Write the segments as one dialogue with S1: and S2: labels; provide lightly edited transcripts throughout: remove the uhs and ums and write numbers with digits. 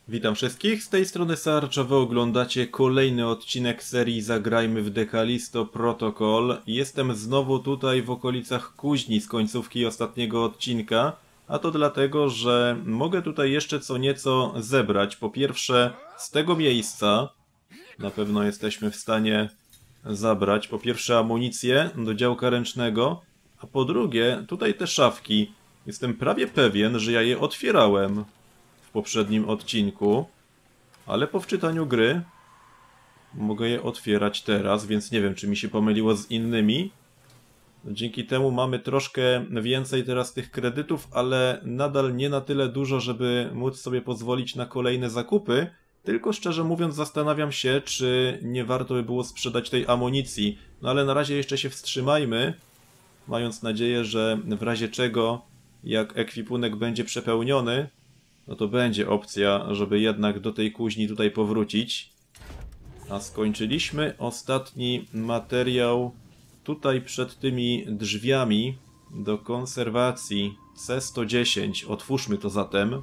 S1: Witam wszystkich, z tej strony Sarcza, wy oglądacie kolejny odcinek serii Zagrajmy w The Callisto Protocol. Jestem znowu tutaj w okolicach kuźni z końcówki ostatniego odcinka, a to dlatego, że mogę tutaj jeszcze co nieco zebrać. Po pierwsze, z tego miejsca na pewno jesteśmy w stanie zabrać po pierwsze amunicję do działka ręcznego, a po drugie tutaj te szafki. Jestem prawie pewien, że ja je otwierałem w poprzednim odcinku, ale po wczytaniu gry mogę je otwierać teraz, więc nie wiem, czy mi się pomyliło z innymi. Dzięki temu mamy troszkę więcej teraz tych kredytów, ale nadal nie na tyle dużo, żeby móc sobie pozwolić na kolejne zakupy. Tylko szczerze mówiąc zastanawiam się, czy nie warto by było sprzedać tej amunicji. No ale na razie jeszcze się wstrzymajmy, mając nadzieję, że w razie czego, jak ekwipunek będzie przepełniony, no to będzie opcja, żeby jednak do tej kuźni tutaj powrócić. A skończyliśmy ostatni materiał tutaj przed tymi drzwiami do konserwacji C110. Otwórzmy to zatem.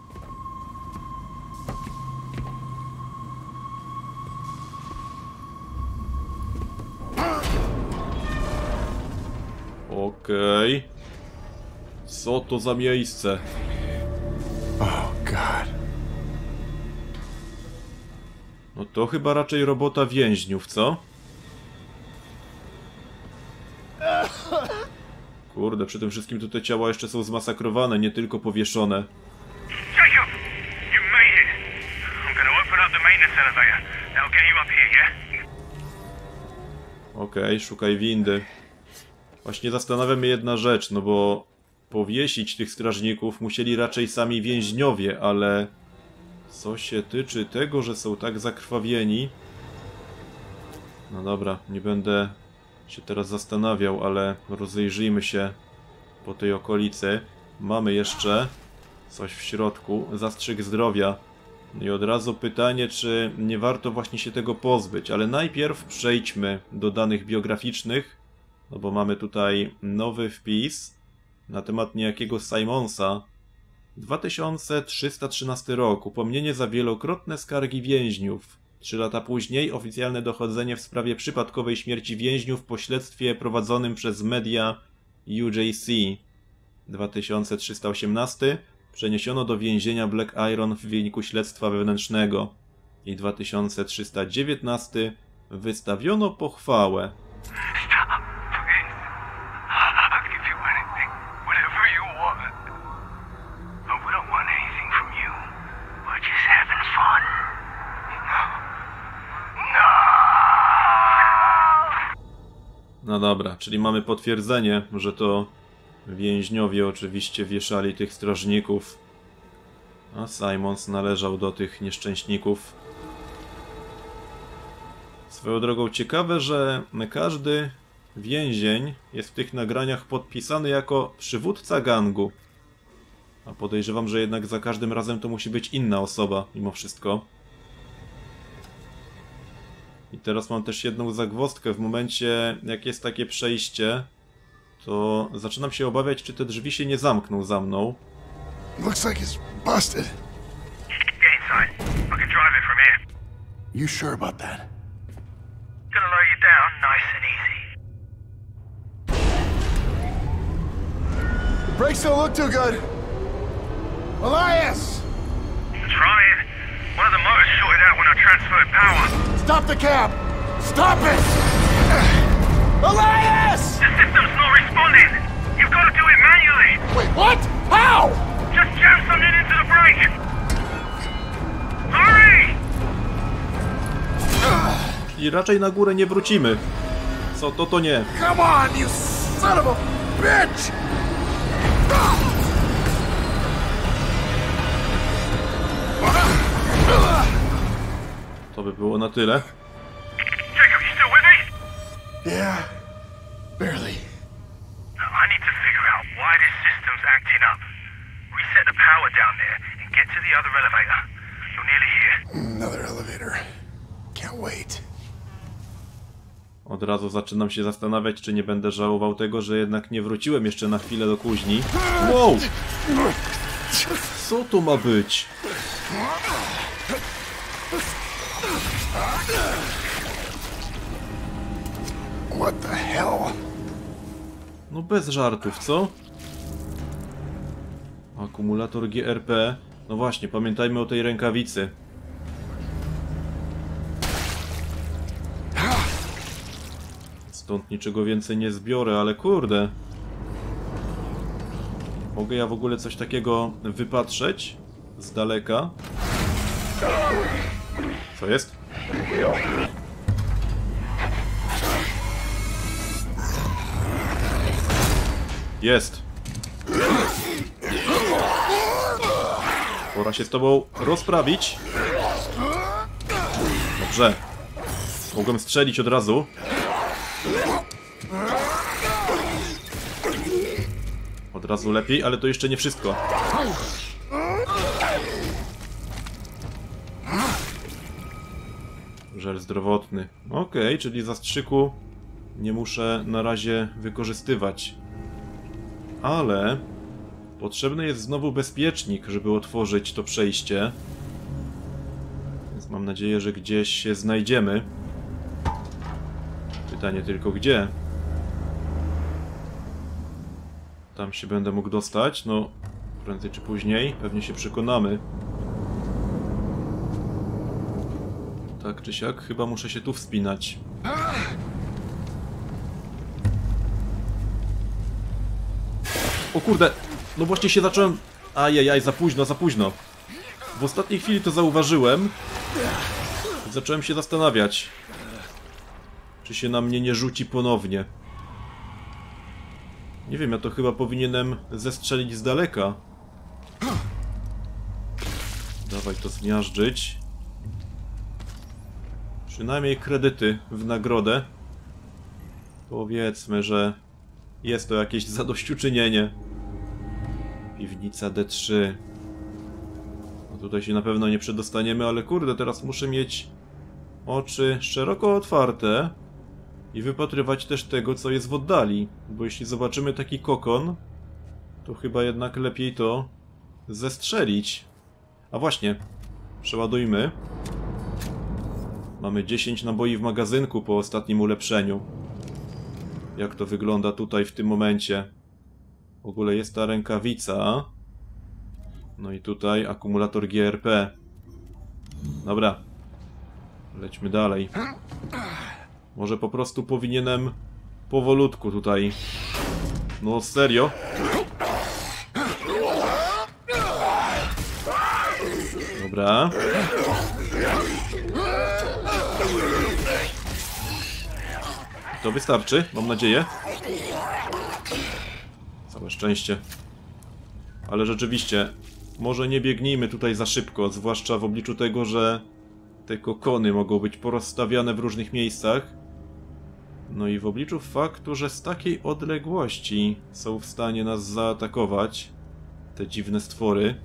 S1: Okej. Co to za miejsce?
S2: Oh God.
S1: No to chyba raczej robota więźniów, co? Kurde, przy tym wszystkim tu te ciała jeszcze są zmasakrowane, nie tylko powieszone.
S3: Jacob, you made it. I'm gonna open up the maintenance elevator. That'll get you up here, yeah?
S1: Okej, szukaj windy. Właśnie zastanawia mnie jedna rzecz, no bo powiesić tych strażników musieli raczej sami więźniowie, ale co się tyczy tego, że są tak zakrwawieni... No dobra, nie będę się teraz zastanawiał, ale rozejrzyjmy się po tej okolicy. Mamy jeszcze coś w środku, zastrzyk zdrowia. I od razu pytanie, czy nie warto właśnie się tego pozbyć, ale najpierw przejdźmy do danych biograficznych, no bo mamy tutaj nowy wpis na temat niejakiego Simonsa. 2313 rok. Upomnienie za wielokrotne skargi więźniów. 3 lata później oficjalne dochodzenie w sprawie przypadkowej śmierci więźniów po śledztwie prowadzonym przez media UJC. 2318. Przeniesiono do więzienia Black Iron w wyniku śledztwa wewnętrznego. I 2319. Wystawiono pochwałę. No dobra, czyli mamy potwierdzenie, że to więźniowie oczywiście wieszali tych strażników, a Simons należał do tych nieszczęśników. Swoją drogą ciekawe, że każdy więzień jest w tych nagraniach podpisany jako przywódca gangu. A podejrzewam, że jednak za każdym razem to musi być inna osoba, mimo wszystko. I teraz mam też jedną zagwozdkę. W momencie, jak jest takie przejście, to zaczynam się obawiać, czy te drzwi się nie zamkną za mną.
S2: Looks like it's busted.
S3: Get inside. I can drive it from here.
S2: You sure about that?
S3: Gonna lower you down nice and easy.
S2: The brakes don't look too good. Elias!
S3: Trying. One of the motors shorted out when I transferred power.
S2: Stop the cab! Stop it! Elias!
S3: The system's not responding. You've got to do it manually.
S2: Wait, what? How?
S3: Just jam something into the brake. Hurry!
S1: I raczej na górę nie wrócimy. Co to, to nie.
S2: Come on, you son of a bitch!
S1: To by było na tyle.
S3: Jacob, you still with me?
S2: Yeah, barely.
S3: I need to figure out why this system's acting up. Reset the power down there and get to the other elevator. You're nearly here.
S2: Another elevator. Can't wait.
S1: Od razu zaczynam się zastanawiać, czy nie będę żałował tego, że jednak nie wróciłem jeszcze na chwilę do kuźni. Wow! Co to ma być?
S2: What the hell?
S1: No bez żartów, co? Akumulator GRP. No właśnie, pamiętajmy o tej rękawicy. Stąd niczego więcej nie zbiorę, ale kurde. Mogę ja w ogóle coś takiego wypatrzeć? Z daleka? Co jest? Jest. Pora się z tobą rozprawić. Dobrze. Mogłem strzelić od razu. Od razu lepiej, ale to jeszcze nie wszystko. Żel zdrowotny. Okej, czyli zastrzyku nie muszę na razie wykorzystywać. Ale potrzebny jest znowu bezpiecznik, żeby otworzyć to przejście. Więc mam nadzieję, że gdzieś się znajdziemy. Pytanie tylko gdzie? Tam się będę mógł dostać. No, prędzej czy później. Pewnie się przekonamy. Tak czy siak, chyba muszę się tu wspinać. O kurde! No właśnie się zacząłem... Ajajaj, za późno, za późno. W ostatniej chwili to zauważyłem. I zacząłem się zastanawiać, czy się na mnie nie rzuci ponownie. Nie wiem, ja to chyba powinienem zestrzelić z daleka. Dawaj to zmiażdżyć. Przynajmniej kredyty w nagrodę. Powiedzmy, że jest to jakieś zadośćuczynienie. Piwnica D3. No tutaj się na pewno nie przedostaniemy, ale kurde, teraz muszę mieć oczy szeroko otwarte i wypatrywać też tego, co jest w oddali. Bo jeśli zobaczymy taki kokon, to chyba jednak lepiej to zestrzelić. A właśnie, przeładujmy. Mamy 10 naboi w magazynku po ostatnim ulepszeniu. Jak to wygląda tutaj w tym momencie? W ogóle jest ta rękawica. No i tutaj akumulator GRP. Dobra. Lećmy dalej. Może po prostu powinienem powolutku tutaj. No serio? Dobra. To wystarczy, mam nadzieję. Całe szczęście. Ale rzeczywiście, może nie biegnijmy tutaj za szybko, zwłaszcza w obliczu tego, że te kokony mogą być porozstawiane w różnych miejscach. No i w obliczu faktu, że z takiej odległości są w stanie nas zaatakować te dziwne stwory.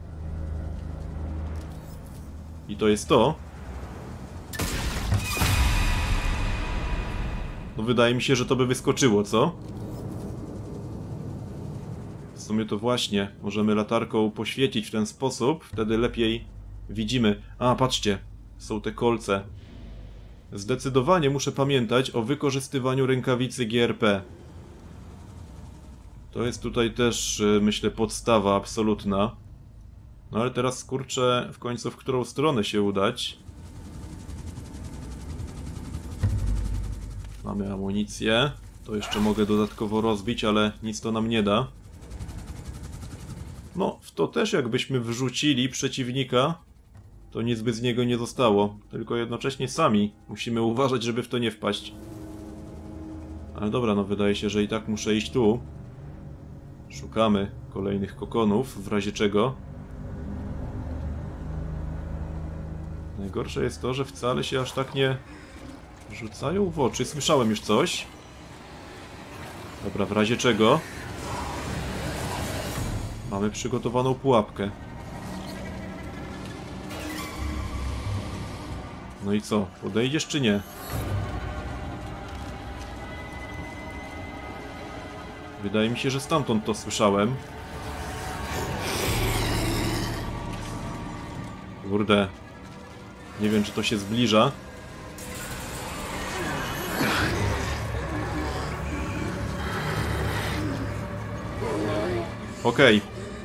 S1: I to jest to. No wydaje mi się, że to by wyskoczyło, co? W sumie to właśnie, możemy latarką poświecić w ten sposób, wtedy lepiej widzimy. A, patrzcie, są te kolce. Zdecydowanie muszę pamiętać o wykorzystywaniu rękawicy GRP. To jest tutaj też, myślę, podstawa absolutna. No ale teraz kurczę w końcu, w którą stronę się udać. Mamy amunicję. To jeszcze mogę dodatkowo rozbić, ale nic to nam nie da. No, w to też jakbyśmy wrzucili przeciwnika, to nic by z niego nie zostało. Tylko jednocześnie sami musimy uważać, żeby w to nie wpaść. Ale dobra, no wydaje się, że i tak muszę iść tu. Szukamy kolejnych kokonów, w razie czego. Najgorsze jest to, że wcale się aż tak nie rzucają w oczy. Słyszałem już coś. Dobra, w razie czego mamy przygotowaną pułapkę. No i co? Podejdziesz czy nie? Wydaje mi się, że stamtąd to słyszałem. Kurde. Nie wiem, czy to się zbliża. Okej.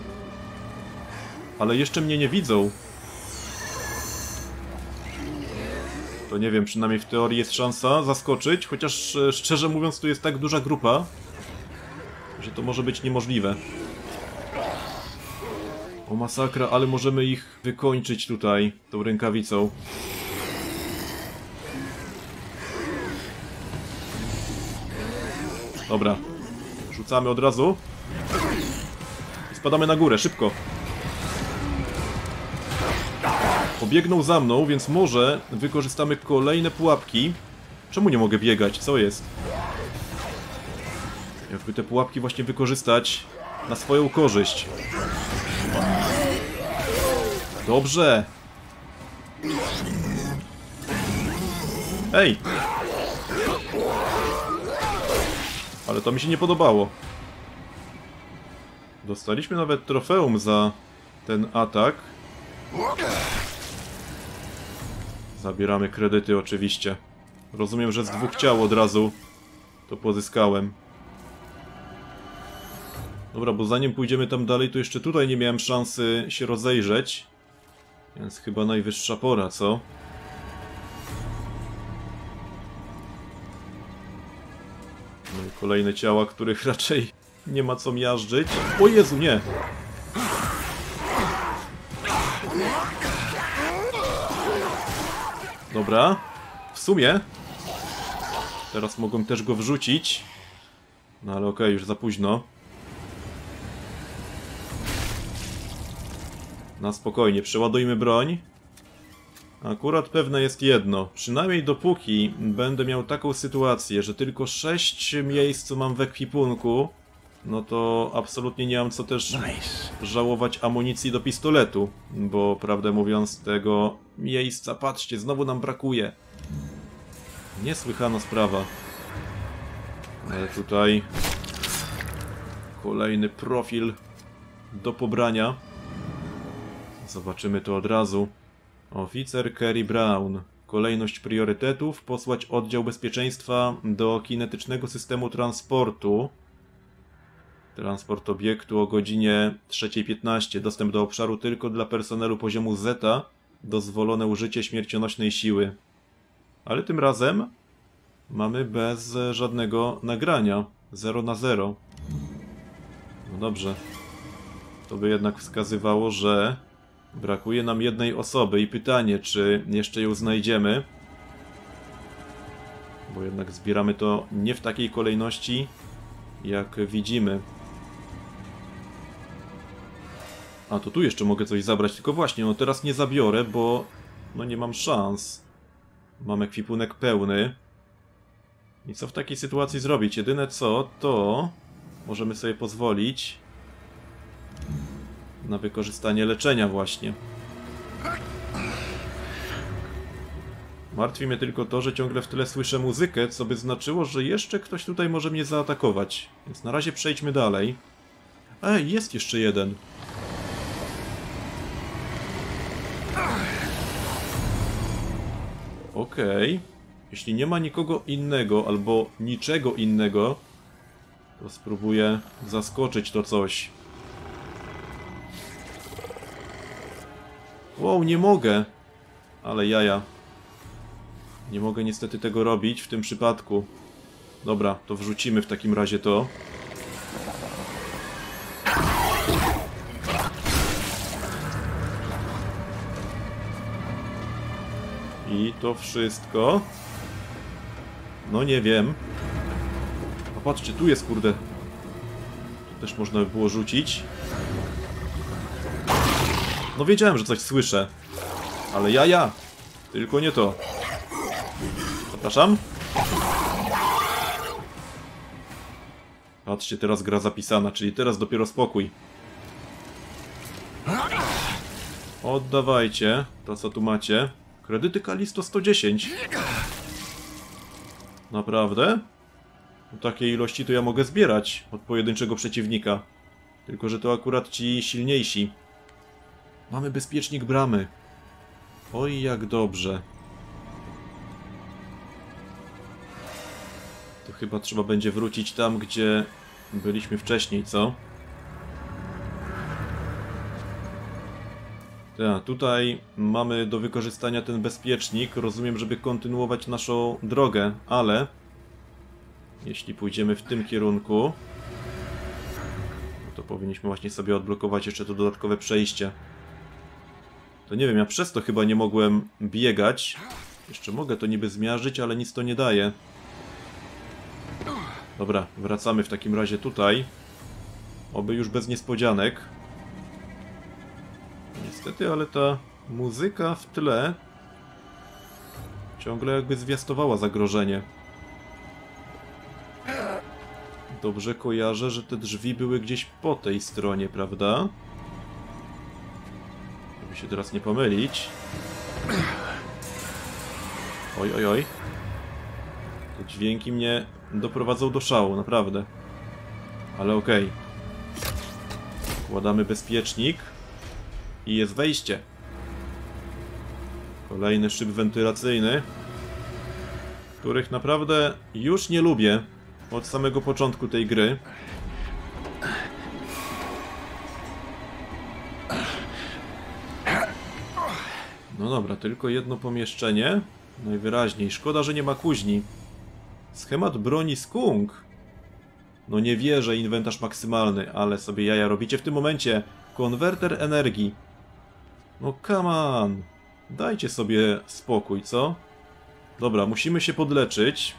S1: Ale jeszcze mnie nie widzą. To nie wiem, przynajmniej w teorii jest szansa zaskoczyć, chociaż szczerze mówiąc tu jest tak duża grupa, że to może być niemożliwe. O masakra, ale możemy ich wykończyć tutaj tą rękawicą. Dobra. Rzucamy od razu. I spadamy na górę, szybko. Pobiegną za mną, więc może wykorzystamy kolejne pułapki. Czemu nie mogę biegać? Co jest? Jakby te pułapki właśnie wykorzystać na swoją korzyść. Dobrze. Ej! Ale to mi się nie podobało. Dostaliśmy nawet trofeum za ten atak. Zabieramy kredyty oczywiście. Rozumiem, że z 2 ciał od razu to pozyskałem. Dobra, bo zanim pójdziemy tam dalej, to jeszcze tutaj nie miałem szansy się rozejrzeć. Więc chyba najwyższa pora, co? No i kolejne ciała, których raczej nie ma co miażdżyć. O Jezu, nie! Dobra, w sumie teraz mogłem też go wrzucić. No ale okej, już za późno. Na spokojnie, przeładujmy broń. Akurat pewne jest jedno. Przynajmniej dopóki będę miał taką sytuację, że tylko 6 miejsc mam w ekwipunku, no to absolutnie nie mam co też żałować amunicji do pistoletu. Bo prawdę mówiąc tego miejsca, patrzcie, znowu nam brakuje. Niesłychana sprawa. Ale tutaj kolejny profil do pobrania. Zobaczymy to od razu. Oficer Kerry Brown. Kolejność priorytetów. Posłać oddział bezpieczeństwa do kinetycznego systemu transportu. Transport obiektu o godzinie 3:15. Dostęp do obszaru tylko dla personelu poziomu Zeta. Dozwolone użycie śmiercionośnej siły. Ale tym razem mamy bez żadnego nagrania. 0 na 0. No dobrze. To by jednak wskazywało, że brakuje nam jednej osoby i pytanie, czy jeszcze ją znajdziemy. Bo jednak zbieramy to nie w takiej kolejności, jak widzimy. A, to tu jeszcze mogę coś zabrać, tylko właśnie, no teraz nie zabiorę, bo no nie mam szans. Mam ekwipunek pełny. I co w takiej sytuacji zrobić? Jedyne co, to możemy sobie pozwolić na wykorzystanie leczenia właśnie. Martwi mnie tylko to, że ciągle w tle słyszę muzykę, co by znaczyło, że jeszcze ktoś tutaj może mnie zaatakować. Więc na razie przejdźmy dalej. Ej, jest jeszcze jeden. Okej. Jeśli nie ma nikogo innego, albo niczego innego, to spróbuję zaskoczyć to coś. Wow, nie mogę! Ale jaja. Nie mogę niestety tego robić w tym przypadku. Dobra, to wrzucimy w takim razie to. I to wszystko. No nie wiem. A patrzcie, tu jest, kurde. Tu też można by było rzucić. No wiedziałem, że coś słyszę. Ale ja. Tylko nie to. Zapraszam. Patrzcie, teraz gra zapisana, czyli teraz dopiero spokój. Oddawajcie to, co tu macie. Kredyty Kalisto 110. Naprawdę? Takiej ilości to ja mogę zbierać od pojedynczego przeciwnika. Tylko że to akurat ci silniejsi. Mamy bezpiecznik bramy. Oj, jak dobrze. To chyba trzeba będzie wrócić tam, gdzie byliśmy wcześniej, co? Tak, tutaj mamy do wykorzystania ten bezpiecznik, rozumiem, żeby kontynuować naszą drogę, ale jeśli pójdziemy w tym kierunku, no to powinniśmy właśnie sobie odblokować jeszcze to dodatkowe przejście. To nie wiem, ja przez to chyba nie mogłem biegać. Jeszcze mogę to niby zmiażdżyć, ale nic to nie daje. Dobra, wracamy w takim razie tutaj. Oby już bez niespodzianek. Niestety, ale ta muzyka w tle ciągle jakby zwiastowała zagrożenie. Dobrze kojarzę, że te drzwi były gdzieś po tej stronie, prawda? Żeby się teraz nie pomylić. Oj, oj, oj. Te dźwięki mnie doprowadzą do szału, naprawdę. Ale okej. Wkładamy bezpiecznik. I jest wejście. Kolejny szyb wentylacyjny, których naprawdę już nie lubię od samego początku tej gry. No dobra, tylko jedno pomieszczenie. Najwyraźniej. Szkoda, że nie ma kuźni. Schemat broni skunk. No nie wierzę, inwentarz maksymalny, ale sobie jaja robicie w tym momencie. Konwerter energii. No come on. Dajcie sobie spokój, co? Dobra, musimy się podleczyć.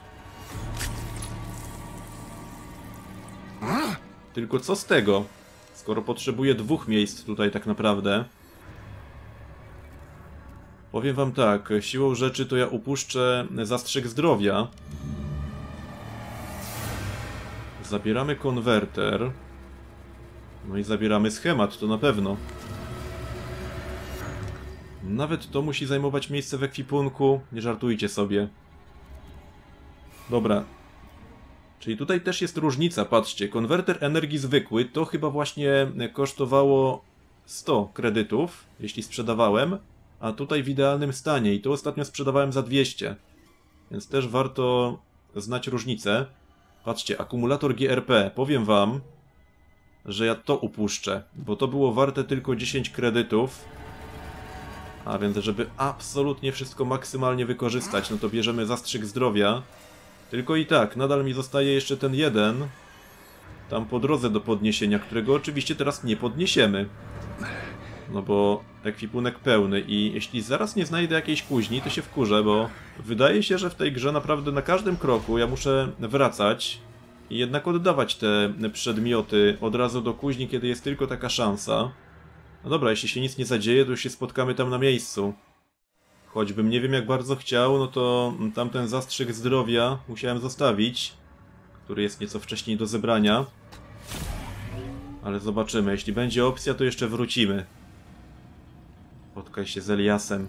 S1: Tylko co z tego? Skoro potrzebuję 2 miejsc tutaj tak naprawdę. Powiem wam tak, siłą rzeczy to ja upuszczę zastrzyk zdrowia. Zabieramy konwerter. No i zabieramy schemat, to na pewno. Nawet to musi zajmować miejsce w ekwipunku. Nie żartujcie sobie. Dobra. Czyli tutaj też jest różnica, patrzcie. Konwerter energii zwykły to chyba właśnie kosztowało 100 kredytów, jeśli sprzedawałem. A tutaj w idealnym stanie i to ostatnio sprzedawałem za 200. Więc też warto znać różnicę. Patrzcie, akumulator GRP. Powiem wam, że ja to upuszczę, bo to było warte tylko 10 kredytów. A więc, żeby absolutnie wszystko maksymalnie wykorzystać, no to bierzemy zastrzyk zdrowia. Tylko i tak, nadal mi zostaje jeszcze ten jeden tam po drodze do podniesienia, którego oczywiście teraz nie podniesiemy. No bo ekwipunek pełny i jeśli zaraz nie znajdę jakiejś kuźni, to się wkurzę, bo wydaje się, że w tej grze naprawdę na każdym kroku ja muszę wracać i jednak oddawać te przedmioty od razu do kuźni, kiedy jest tylko taka szansa. No dobra, jeśli się nic nie zadzieje, to już się spotkamy tam na miejscu. Choćbym nie wiem jak bardzo chciał, no to tamten zastrzyk zdrowia musiałem zostawić, który jest nieco wcześniej do zebrania. Ale zobaczymy, jeśli będzie opcja, to jeszcze wrócimy. Spotkaj się z Eliasem.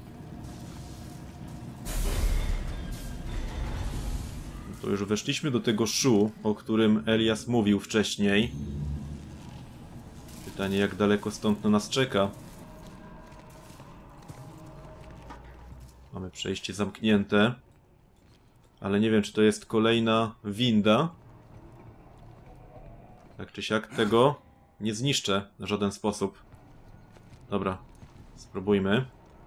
S1: To już weszliśmy do tego szu, o którym Elias mówił wcześniej. Pytanie, jak daleko stąd na nas czeka. Mamy przejście zamknięte. Ale nie wiem, czy to jest kolejna winda. Tak czy siak tego nie zniszczę w żaden sposób. Dobra, spróbujmy.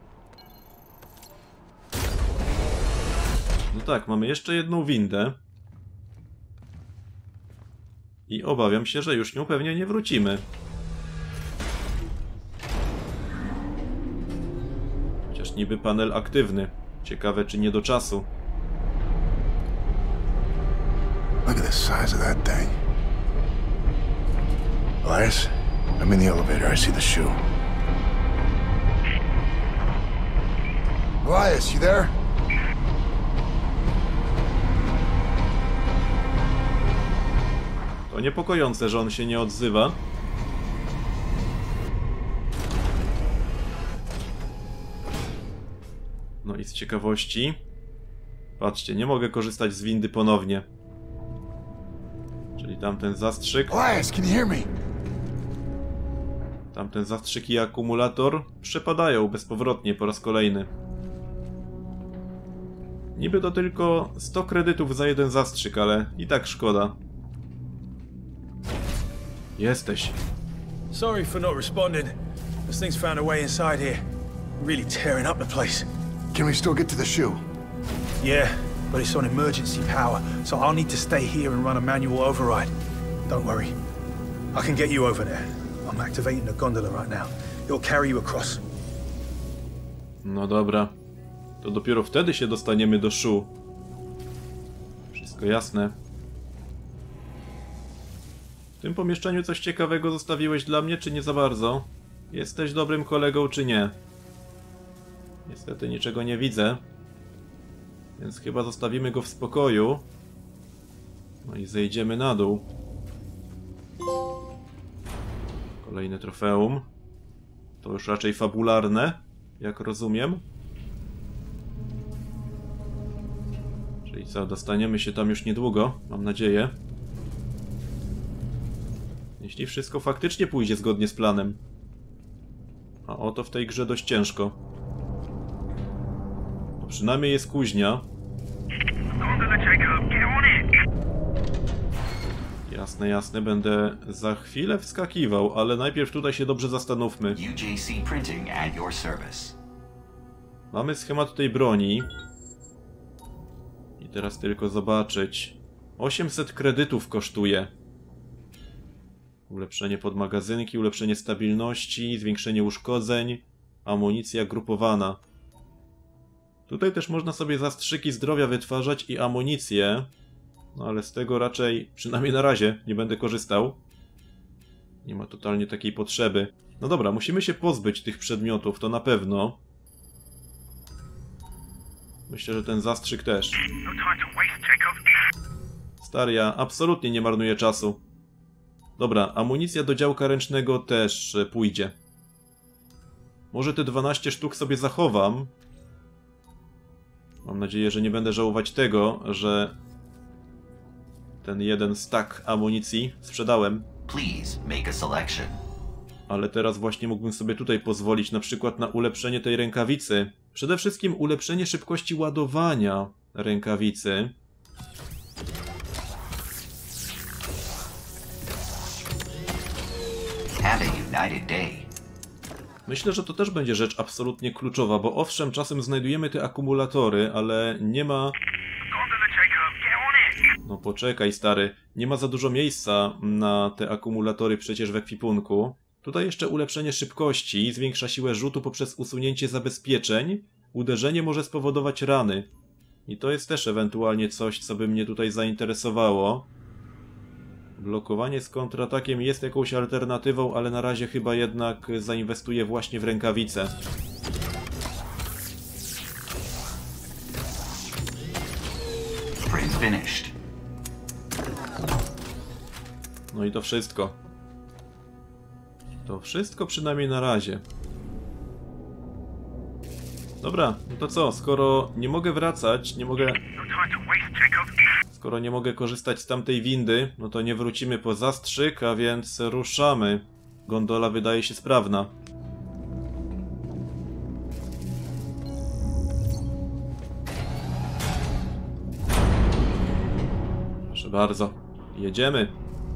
S1: No tak, mamy jeszcze jedną windę. I obawiam się, że już nią pewnie nie wrócimy. Chociaż niby panel aktywny. Ciekawe, czy nie do czasu.
S2: Look at the size of that thing. Elias, I'm in the elevator. I see the shoe. Elias, you there?
S1: To niepokojące, że on się nie odzywa. No i z ciekawości... Patrzcie, nie mogę korzystać z windy ponownie. Czyli tamten zastrzyk...
S2: Elias, can you hear me?
S1: Tamten zastrzyk i akumulator przepadają bezpowrotnie po raz kolejny. Niby to tylko 100 kredytów za jeden zastrzyk, ale i tak szkoda. Jesteś.
S4: Sorry for not responding. This thing's found a way inside here. Really tearing up the place.
S2: Can we still get to the shoe?
S4: Yeah, but it's on emergency power, so I'll need to stay here and run a manual override. Don't worry. I can get you over there. I'm activating the gondola right now. It'll carry you across.
S1: No dobra. To dopiero wtedy się dostaniemy do Shu. Wszystko jasne. W tym pomieszczeniu coś ciekawego zostawiłeś dla mnie, czy nie za bardzo? Jesteś dobrym kolegą, czy nie? Niestety niczego nie widzę. Więc chyba zostawimy go w spokoju. No i zejdziemy na dół. Kolejne trofeum. To już raczej fabularne, jak rozumiem. Czyli co, dostaniemy się tam już niedługo, mam nadzieję. Jeśli wszystko faktycznie pójdzie zgodnie z planem. A oto w tej grze dość ciężko. No przynajmniej jest kuźnia. Jasne, jasne, będę za chwilę wskakiwał, ale najpierw tutaj się dobrze zastanówmy.
S5: UJC Printing at your service.
S1: Mamy schemat tej broni. I teraz tylko zobaczyć. 800 kredytów kosztuje. Ulepszenie podmagazynki, ulepszenie stabilności, zwiększenie uszkodzeń, amunicja grupowana. Tutaj też można sobie zastrzyki zdrowia wytwarzać i amunicję. No ale z tego raczej, przynajmniej na razie, nie będę korzystał. Nie ma totalnie takiej potrzeby. No dobra, musimy się pozbyć tych przedmiotów, to na pewno. Myślę, że ten zastrzyk też. Stary, ja absolutnie nie marnuję czasu. Dobra, amunicja do działka ręcznego też pójdzie. Może te 12 sztuk sobie zachowam. Mam nadzieję, że nie będę żałować tego, że ten jeden stack amunicji sprzedałem.
S5: Please make a selection.
S1: Ale teraz właśnie mógłbym sobie tutaj pozwolić na przykład na ulepszenie tej rękawicy. Przede wszystkim ulepszenie szybkości ładowania rękawicy.
S5: Have a united day.
S1: Myślę, że to też będzie rzecz absolutnie kluczowa, bo owszem, czasem znajdujemy te akumulatory, ale nie ma... No poczekaj, stary, nie ma za dużo miejsca na te akumulatory przecież w ekwipunku. Tutaj jeszcze ulepszenie szybkości, zwiększa siłę rzutu poprzez usunięcie zabezpieczeń. Uderzenie może spowodować rany. I to jest też ewentualnie coś, co by mnie tutaj zainteresowało. Blokowanie z kontratakiem jest jakąś alternatywą, ale na razie chyba jednak zainwestuję właśnie w rękawice.
S5: Print finished.
S1: No i to wszystko. To wszystko przynajmniej na razie. Dobra, no to co? Skoro nie mogę wracać, skoro nie mogę korzystać z tamtej windy, no to nie wrócimy po zastrzyk, a więc ruszamy. Gondola wydaje się sprawna. Proszę bardzo. Jedziemy.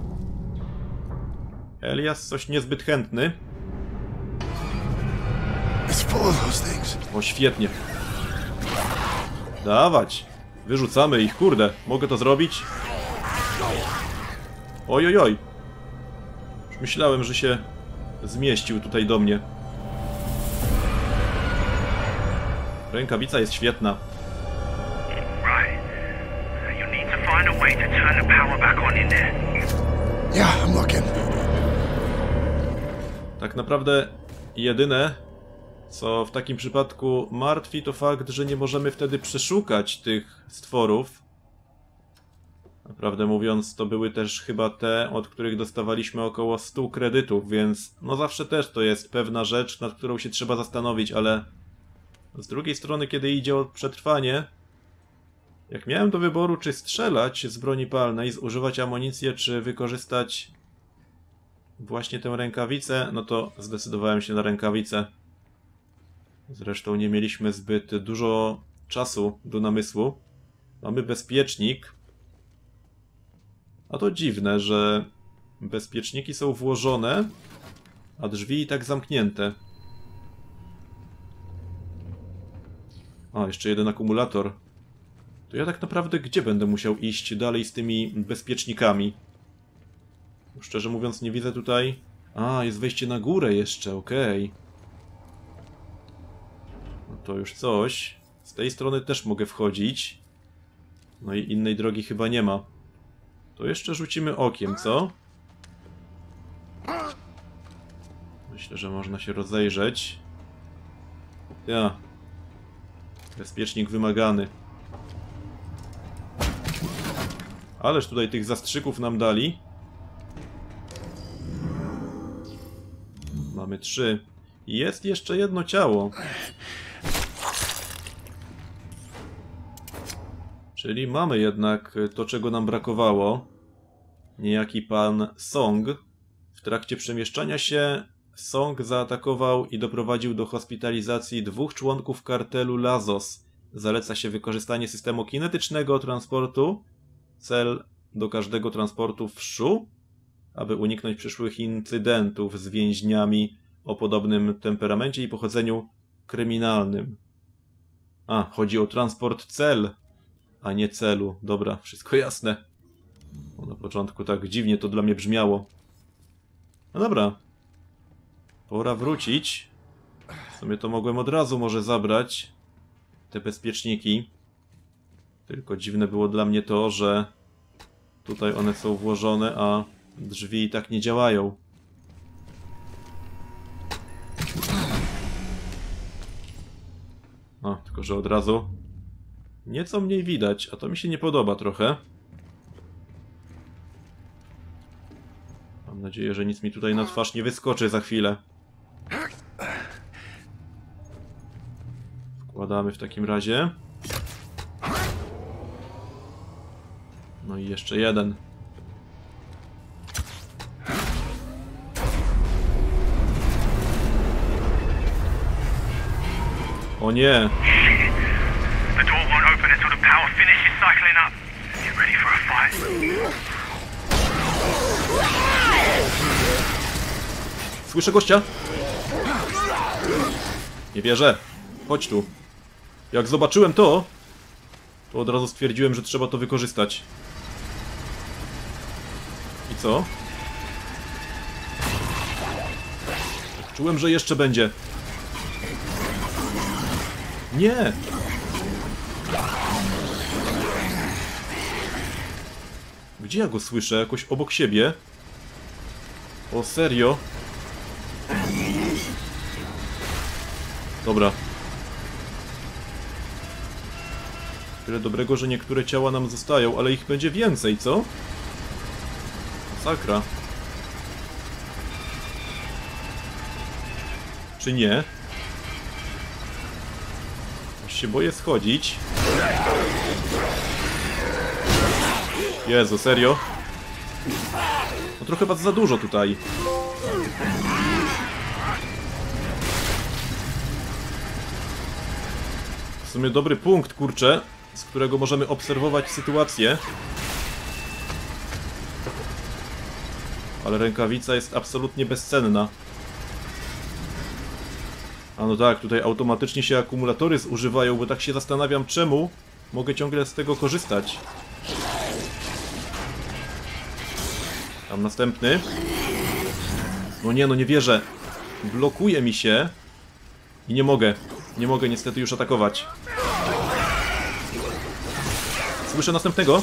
S1: Elias coś niezbyt chętny. O, świetnie. Dawać. Wyrzucamy ich, kurde. Mogę to zrobić? Oj, oj, oj. Już myślałem, że się zmieścił tutaj do mnie. Rękawica jest świetna.
S2: Yeah, I'm looking.
S1: Tak naprawdę jedyne, co w takim przypadku martwi, to fakt, że nie możemy wtedy przeszukać tych stworów. Naprawdę mówiąc, to były też chyba te, od których dostawaliśmy około 100 kredytów, więc no zawsze też to jest pewna rzecz, nad którą się trzeba zastanowić, ale z drugiej strony, kiedy idzie o przetrwanie, jak miałem do wyboru, czy strzelać z broni palnej, zużywać amunicję, czy wykorzystać właśnie tę rękawicę, no to zdecydowałem się na rękawicę. Zresztą nie mieliśmy zbyt dużo czasu do namysłu. Mamy bezpiecznik. A to dziwne, że bezpieczniki są włożone, a drzwi i tak zamknięte. A, jeszcze jeden akumulator. To ja tak naprawdę gdzie będę musiał iść dalej z tymi bezpiecznikami? Szczerze mówiąc nie widzę tutaj... A, jest wejście na górę jeszcze, okej. No to już coś. Z tej strony też mogę wchodzić. No i innej drogi chyba nie ma. To jeszcze rzucimy okiem, co? Myślę, że można się rozejrzeć. Ja. Bezpiecznik wymagany. Ależ tutaj tych zastrzyków nam dali. Mamy 3. Jest jeszcze jedno ciało. Czyli mamy jednak to, czego nam brakowało. Niejaki pan Song. W trakcie przemieszczania się Song zaatakował i doprowadził do hospitalizacji 2 członków kartelu Lazos. Zaleca się wykorzystanie systemu kinetycznego transportu. Cel do każdego transportu wszu, aby uniknąć przyszłych incydentów z więźniami o podobnym temperamencie i pochodzeniu kryminalnym. A, chodzi o transport cel, a nie celu. Dobra, wszystko jasne. Bo na początku tak dziwnie to dla mnie brzmiało. No dobra. Pora wrócić. W sumie to mogłem od razu może zabrać te bezpieczniki. Tylko dziwne było dla mnie to, że tutaj one są włożone, a drzwi i tak nie działają. No, tylko że od razu nieco mniej widać, a to mi się nie podoba trochę. Mam nadzieję, że nic mi tutaj na twarz nie wyskoczy za chwilę. Wkładamy w takim razie. No i jeszcze jeden. O nie!
S3: The door won't open until the power finishes cycling up. Get ready for a fight.
S1: Słyszę gościa! Nie wierzę. Chodź tu. Jak zobaczyłem to, to od razu stwierdziłem, że trzeba to wykorzystać. I co? Czułem, że jeszcze będzie. Nie! Gdzie ja go słyszę? Jakoś obok siebie? O, serio? Dobra. Tyle dobrego, że niektóre ciała nam zostają, ale ich będzie więcej, co? Masakra. Czy nie? Już się boję schodzić. Jezu, serio? No trochę was za dużo tutaj. W sumie dobry punkt, kurczę, z którego możemy obserwować sytuację. Ale rękawica jest absolutnie bezcenna. A no tak, tutaj automatycznie się akumulatory zużywają, bo tak się zastanawiam, czemu mogę ciągle z tego korzystać. Tam następny. No nie, no nie wierzę. Blokuje mi się. I nie mogę. Nie mogę niestety już atakować. Słyszę następnego.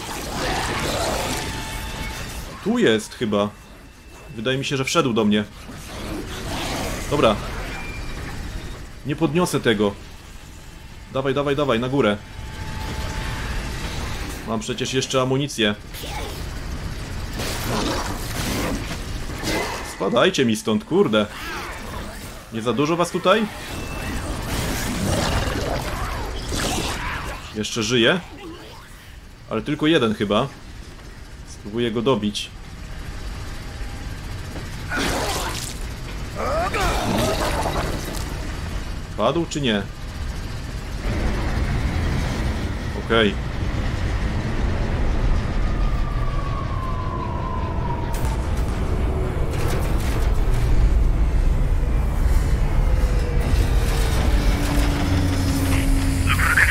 S1: Tu jest chyba. Wydaje mi się, że wszedł do mnie. Dobra. Nie podniosę tego. Dawaj, dawaj, dawaj, na górę. Mam przecież jeszcze amunicję. Spadajcie mi stąd, kurde. Nie za dużo was tutaj? Jeszcze żyje? Ale tylko jeden chyba. Spróbuję go dobić. Padł czy nie? Okej.
S3: Look for the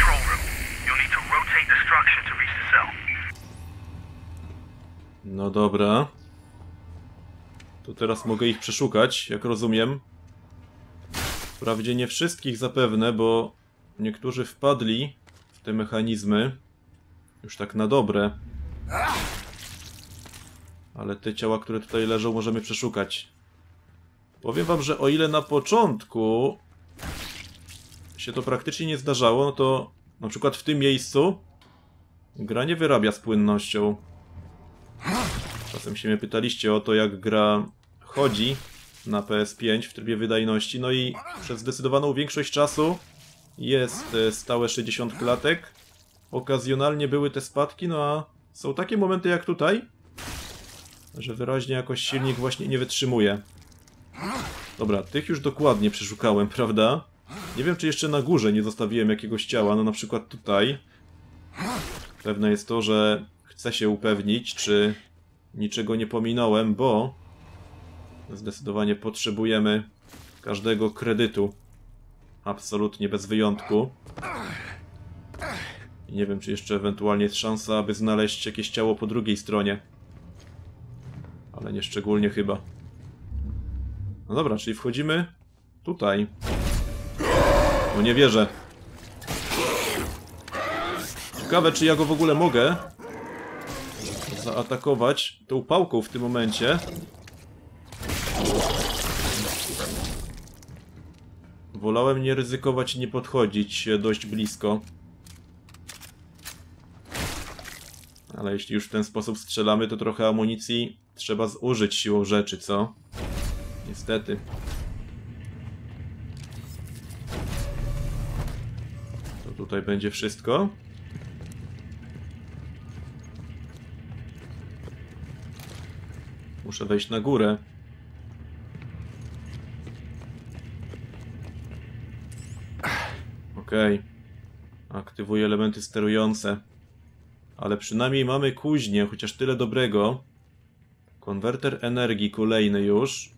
S1: No dobra. To teraz mogę ich przeszukać, jak rozumiem. Wprawdzie nie wszystkich zapewne, bo niektórzy wpadli w te mechanizmy. Już tak na dobre. Ale te ciała, które tutaj leżą, możemy przeszukać. Powiem wam, że o ile na początku się to praktycznie nie zdarzało, no to na przykład w tym miejscu gra nie wyrabia z płynnością. Czasem się mnie pytaliście o to, jak gra chodzi na PS5 w trybie wydajności, no i przez zdecydowaną większość czasu jest stałe 60 klatek. Okazjonalnie były te spadki, no a są takie momenty jak tutaj, że wyraźnie jakoś silnik właśnie nie wytrzymuje. Dobra, tych już dokładnie przeszukałem, prawda? Nie wiem, czy jeszcze na górze nie zostawiłem jakiegoś ciała, no na przykład tutaj. Pewne jest to, że chcę się upewnić, czy niczego nie pominąłem, bo zdecydowanie potrzebujemy każdego kredytu. Absolutnie bez wyjątku. I nie wiem, czy jeszcze ewentualnie jest szansa, aby znaleźć jakieś ciało po drugiej stronie. Ale nie szczególnie chyba. No dobra, czyli wchodzimy tutaj. No nie wierzę. Ciekawe, czy ja go w ogóle mogę zaatakować tą pałką w tym momencie. Wolałem nie ryzykować i nie podchodzić dość blisko. Ale jeśli już w ten sposób strzelamy, to trochę amunicji trzeba zużyć siłą rzeczy, co? Niestety. To tutaj będzie wszystko. Muszę wejść na górę. Okej. Aktywuję elementy sterujące. Ale przynajmniej mamy kuźnię, chociaż tyle dobrego. Konwerter energii kolejny już.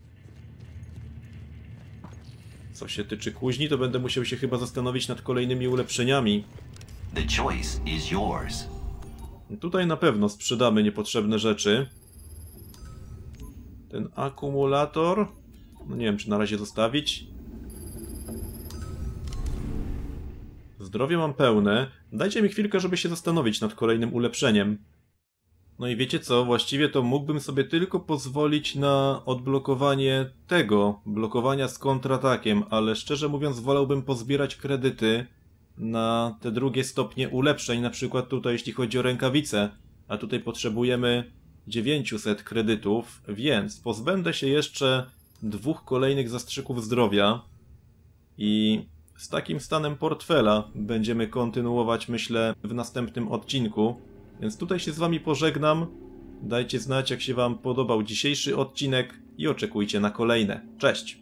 S1: Co się tyczy kuźni, to będę musiał się chyba zastanowić nad kolejnymi ulepszeniami.
S5: The choice is yours.
S1: Tutaj na pewno sprzedamy niepotrzebne rzeczy. Ten akumulator... No nie wiem, czy na razie zostawić. Zdrowie mam pełne. Dajcie mi chwilkę, żeby się zastanowić nad kolejnym ulepszeniem. No i wiecie co? Właściwie to mógłbym sobie tylko pozwolić na odblokowanie tego, blokowania z kontratakiem, ale szczerze mówiąc wolałbym pozbierać kredyty na te drugie stopnie ulepszeń, na przykład tutaj jeśli chodzi o rękawice, a tutaj potrzebujemy 900 kredytów, więc pozbędę się jeszcze 2 kolejnych zastrzyków zdrowia i z takim stanem portfela będziemy kontynuować, myślę, w następnym odcinku. Więc tutaj się z wami pożegnam. Dajcie znać, jak się wam podobał dzisiejszy odcinek i oczekujcie na kolejne. Cześć!